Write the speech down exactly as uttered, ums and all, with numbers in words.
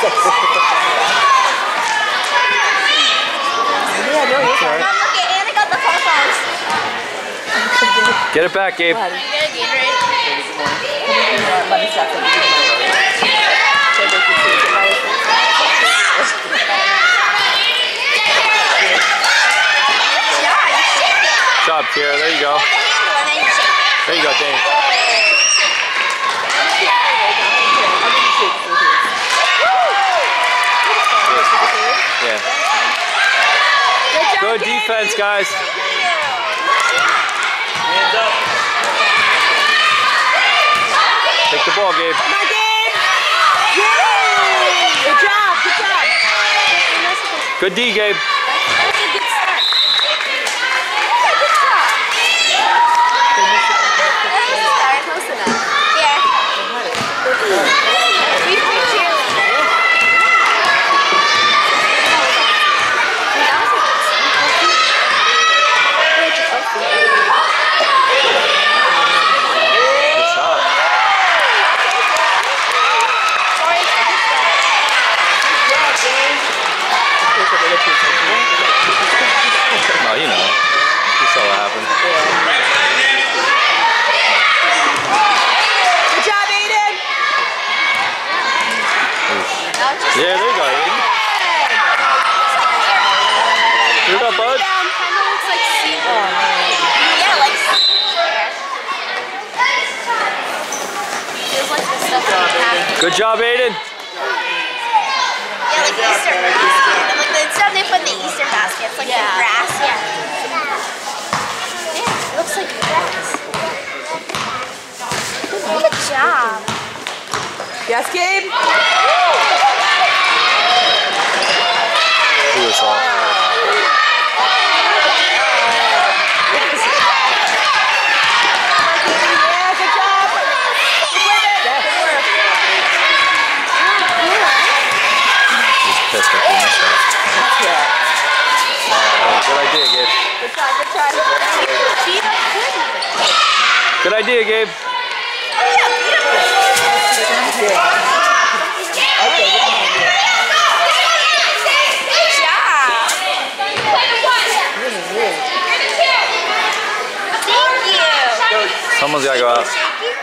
Yeah, no, you're fine. Mom, look at Anna got the pom-poms. Get it back, Gabe. Can I get a Gatorade? Good job, Kiera. There you go. There you go, Dane. Yeah. Good defense, guys. Hands up. Take the ball, Gabe. Come on, Gabe. Yay! Good job. Good job. Good D, Gabe. That's a good start. Close enough. Yeah. We play cheerleading. Oh, you know. You saw what happened. Good job, Aiden. Yeah, there you go, Aiden. Good up, bud. Kind of looks like seafood. Yeah, like seafood. Feels like the stuff that we have. Good job, Aiden. Yeah, like Easter basket. Like the stuff they put in the Easter baskets, like Yeah. the grass. Yeah. Yeah, it looks like grass. Good job. Yes, Gabe. Who was off? Yeah, good job. Good work. Good work. He's pissed that they missed that. Yeah. Oh, good idea, Gabe. Good try, good try. Good idea, Gabe. Okay, good job. Thank you. Someone's gotta go out.